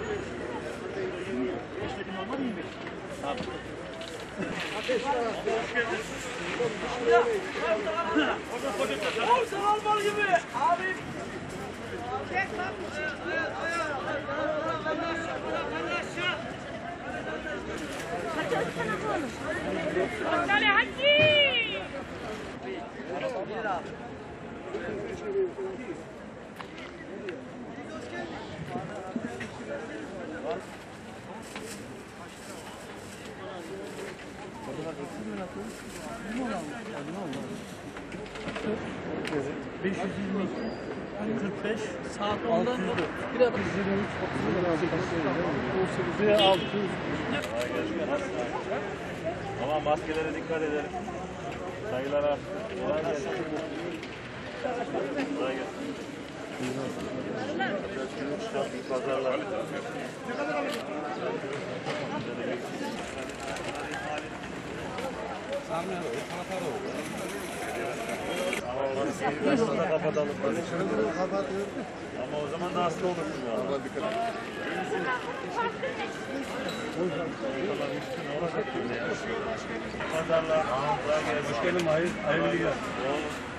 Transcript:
Sen almalı gibi abi. Hadi hadi. Saat 10'da bir adım. 600. Ama maskelere dikkat edelim. Sayılar arttı. Kolay gelsin. Kolay gelsin. Pazarlar. Sonra kapatalım. Ama o zaman da hasta olursun ya. Pazarlar. Hoş geldin. Hayırlı günler.